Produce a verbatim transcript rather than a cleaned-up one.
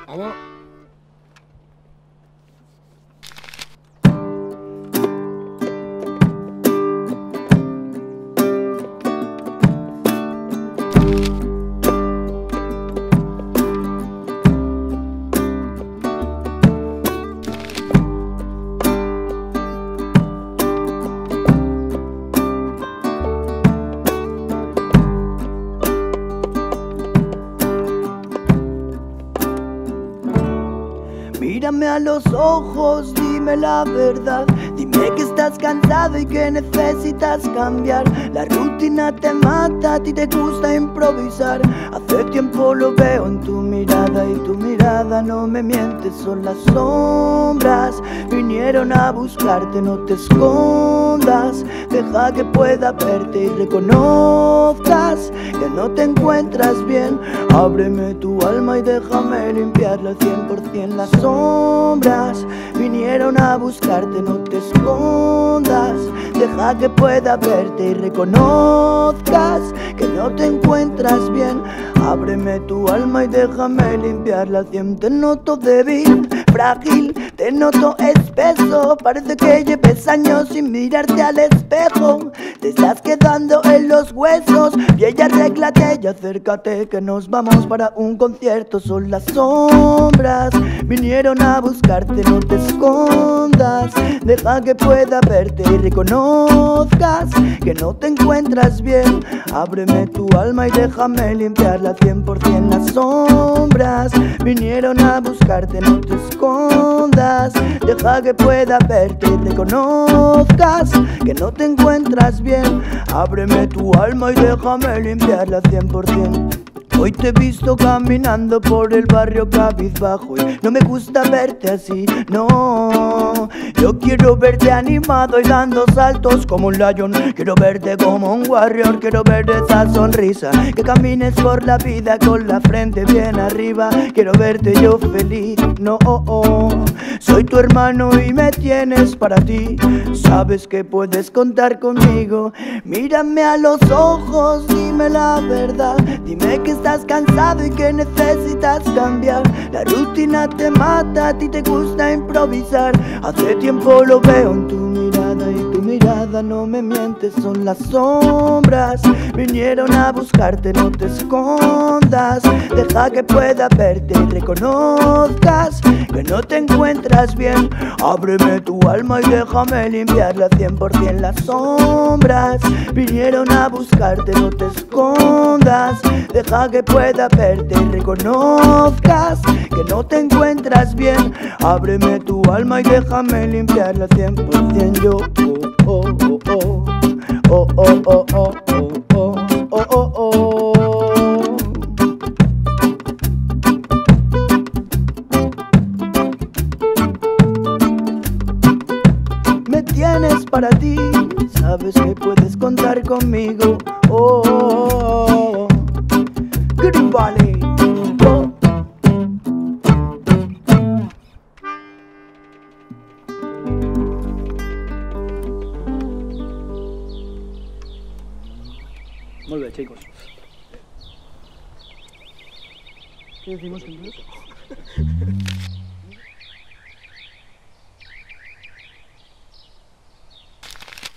Vamos. Mírame a los ojos, dime la verdad. Dime que estás cansado y que necesitas cambiar. La rutina te mata, a ti te gusta improvisar. Hace tiempo lo veo en tu mirada y tu mirada no me miente. Son las sombras, vinieron a buscarte, no te escondas. Deja que pueda verte y reconozcas que no te encuentras bien. Ábreme tu alma y déjame limpiarla al cien por cien. Las sombras vinieron a buscarte, no te escondas. Deja que pueda verte y reconozcas que no te encuentras bien. Ábreme tu alma y déjame limpiarla al cien. Te noto débil, frágil, te noto espeso. Parece que lleves años sin mirarte al espejo. Te estás quedando en los huesos. Y ella arréglate y acércate que nos vamos para un concierto. Son las sombras, vinieron a buscarte, no te escondas. Deja que pueda verte y reconozcas que no te encuentras bien. Ábreme tu alma y déjame limpiarla al cien por cien. Las sombras vinieron a buscarte, no te escondas. Deja que pueda verte y reconozcas que no te encuentras bien. Ábreme tu alma y déjame limpiarla al cien por cien. Hoy te he visto caminando por el barrio cabizbajo y no me gusta verte así, no. Yo quiero verte animado y dando saltos como un lion. Quiero verte como un warrior, quiero ver esa sonrisa. Que camines por la vida con la frente bien arriba. Quiero verte yo feliz, no, oh, oh. Soy tu hermano y me tienes para ti. Sabes que puedes contar conmigo. Mírame a los ojos, dime la verdad. Dime que estás cansado y que necesitas cambiar. La rutina te mata, a ti te gusta improvisar. Hace tiempo lo veo en tu mirada y tu mirada no me miente. Son las sombras, vinieron a buscarte, no te escondas. Deja que pueda verte y reconozcas que no te encuentras bien. Ábreme tu alma y déjame limpiarla al cien por cien. Las sombras vinieron a buscarte, no te escondas. Deja que pueda verte y reconozcas que no te encuentras bien. Ábreme tu alma y déjame limpiarla al cien por cien. Yo, oh, oh, oh, oh, oh, oh, oh, oh, oh, oh, oh. Me tienes para ti, sabes que puedes contar conmigo. Oh, oh, oh. Green Valley. Oh. Muy bien, chicos. ¿Qué decimos en inglés?